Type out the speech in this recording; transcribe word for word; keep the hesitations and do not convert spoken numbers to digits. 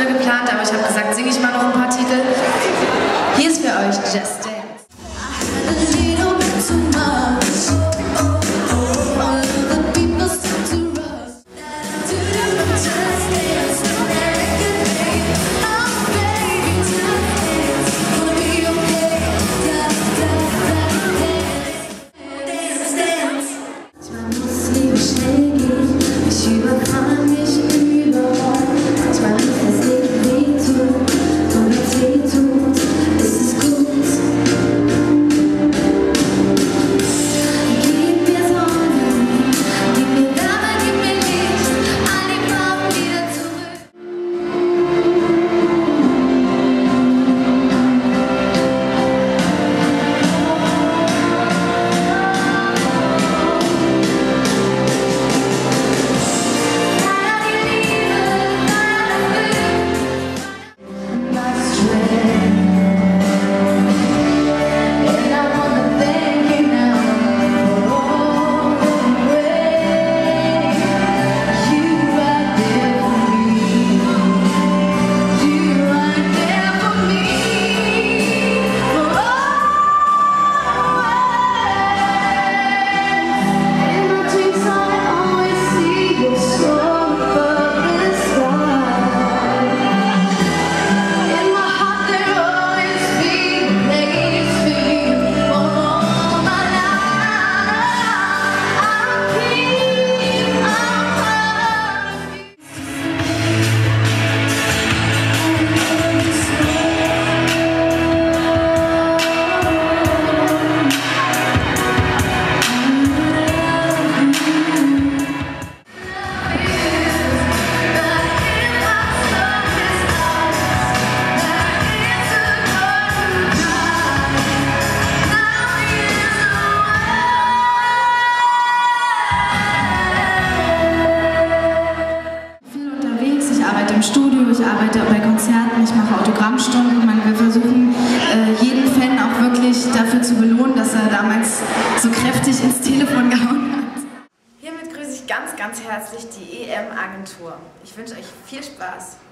Stunde geplant, aber ich habe gesagt, singe ich mal noch ein paar Titel. Hier ist für euch Just Dance. Im Studio, ich arbeite bei Konzerten, ich mache Autogrammstunden. Man will versuchen, jeden Fan auch wirklich dafür zu belohnen, dass er damals so kräftig ins Telefon gehauen hat. Hiermit grüße ich ganz, ganz herzlich die E M-Agentur. Ich wünsche euch viel Spaß.